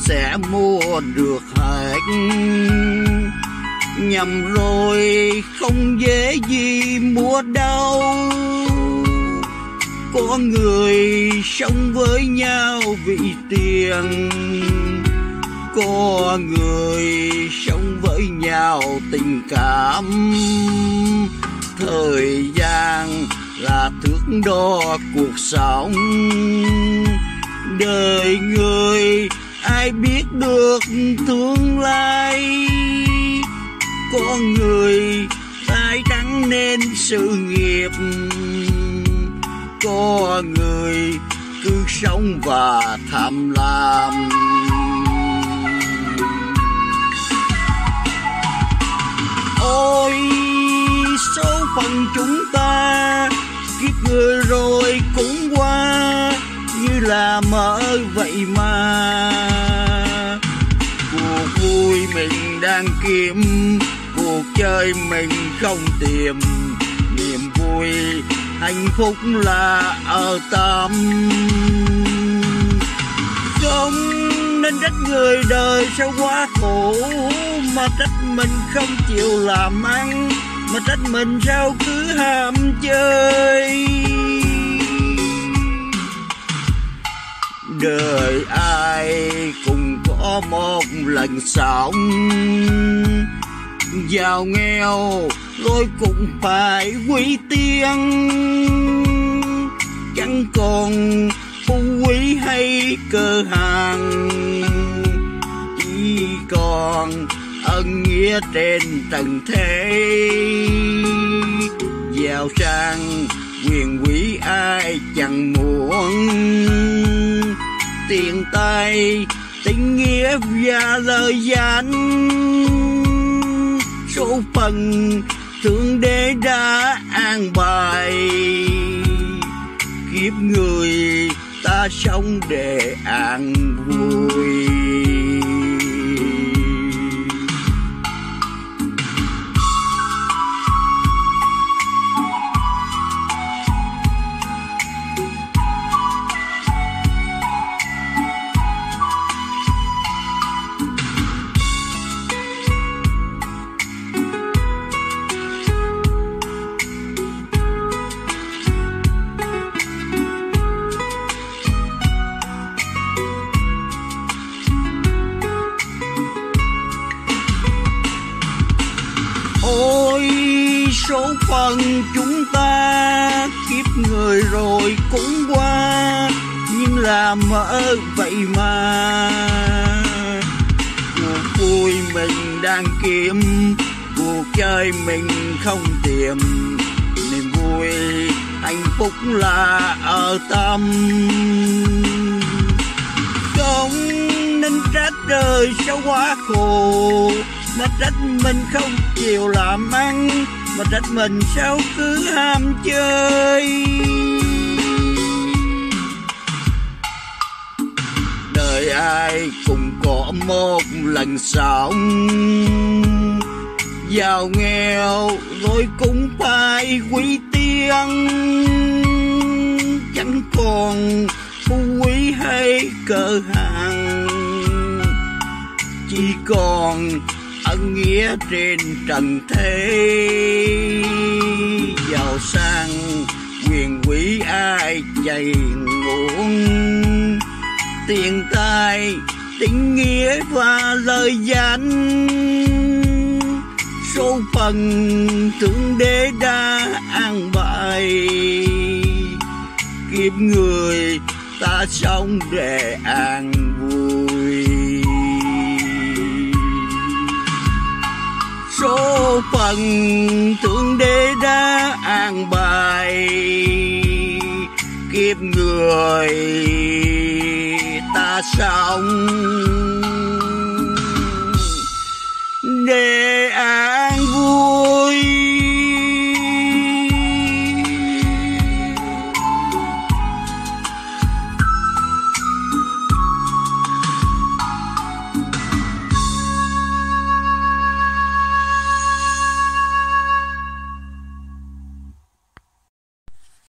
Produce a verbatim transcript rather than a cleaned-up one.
sẽ mua được hết. Nhầm rồi không dễ gì mua đâu. Có người sống với nhau vì tiền, có người sống với nhau tình cảm. Thời gian là thước đo cuộc sống. Đời người ai biết được tương lai. Có người tay trắng nên sự nghiệp, có người cứ sống và tham lam. Ôi số phận chúng ta, kiếp người rồi cũng qua, như là mơ vậy mà. Cuộc vui mình đang kiếm, cuộc chơi mình không tìm. Niềm vui hạnh phúc là ở tâm. Không nên trách người đời sao quá khổ, mà trách mình không chịu làm ăn, mà trách mình sao cứ ham chơi. Đời ai cũng có một lần sống, giàu nghèo rồi cũng phải quý tiền. Chẳng còn phú quý hay cơ hàng, chỉ còn ân nghĩa trên trần thế. Giàu sang quyền quý ai chẳng muốn, tiền tài tình nghĩa và lời danh. Số phận thượng đế đã an bài, kiếp người ta sống để an vui. Ôi số phận chúng ta, kiếp người rồi cũng qua, nhưng là mơ vậy mà. Cuộc vui mình đang kiếm, cuộc chơi mình không tìm. Niềm vui hạnh phúc là ở tâm. Không nên trách đời sao quá khổ, mà trách mình không chịu làm ăn, mà trách mình sao cứ ham chơi. Đời ai cũng có một lần sống, giàu nghèo rồi cũng phải quý tiền. Chẳng còn phú quý hay cơ hàng, chỉ còn ân nghĩa trên trần thế. Giàu sang quyền quý ai chạy nguồn, tiền tài tình nghĩa và lời danh. Số phận thượng đế đã an bài, kiếp người ta sống để an vui. Số phận thượng đế đã an bài, kiếp người ta sống